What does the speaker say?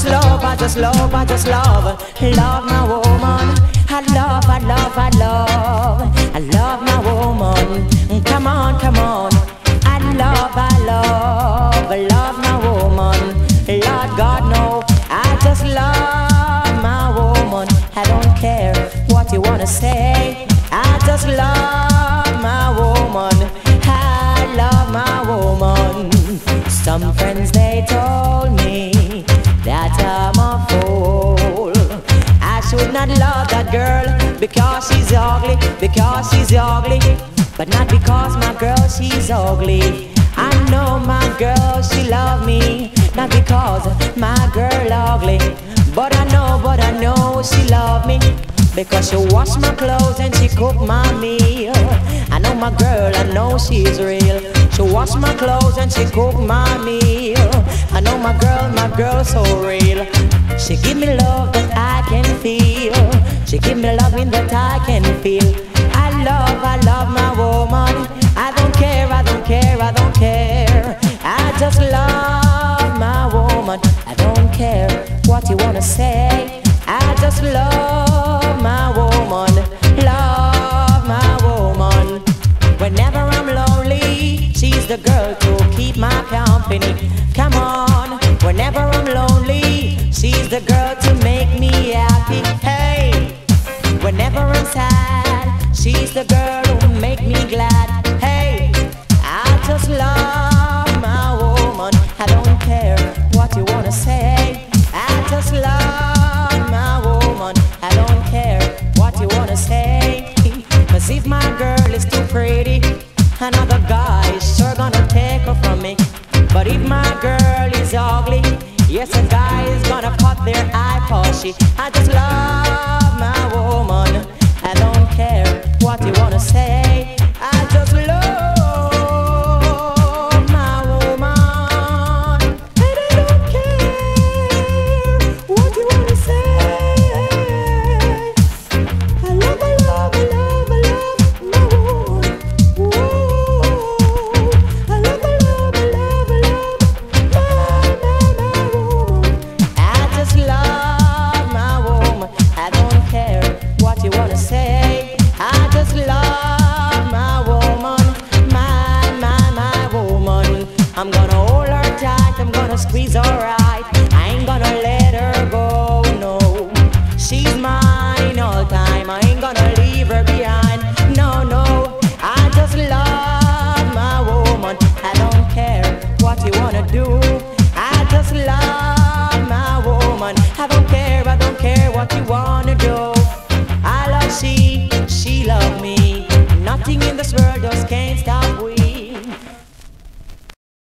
just love, I just love, I just love my woman. I love, I love, I love, I love my woman. Come on, come on. I love, I love, I love my woman. Lord God, no, I just love my woman. I don't care what you wanna say. I just love my woman. I love my woman. Some friends, they told me that I'm a fool. I should not love that girl because she's ugly, because she's ugly. But not because my girl, she's ugly. I know my girl, she love me, not because my girl ugly. But I know she love me because she wash my clothes and she cook my meal. I know my girl, I know she's real. She wash my clothes and she cook my meal. I know my girl so real. She give me love that I can feel. She give me loving that I can feel. I love my woman. I don't care, I don't care, I don't care. I just love my woman. I don't care what you wanna say. I just love my woman. Love my woman. Whenever I'm lonely, she's the girl to keep my company. Come on. Whenever I'm lonely, she's the girl to make me happy. Hey. Whenever I'm sad, she's the girl who make me glad. Hey, I just love my woman. I don't care what you wanna say. I just love my woman. I don't care what you wanna say. Cause if my girl is too pretty, another guy is sure gonna take her from me. But if my girl is ugly, yes, a guy is gonna cut their eye pushy. I just love my woman. I don't care what you wanna say. I just love my woman. And I don't care what you wanna say. I love, I love, I love, I love my woman. Whoa. I love, I love, I love, I love my woman. I just love my woman. I don't care what you wanna say. I just love my woman, my woman. I'm gonna hold her tight, I'm gonna squeeze her right. I ain't gonna let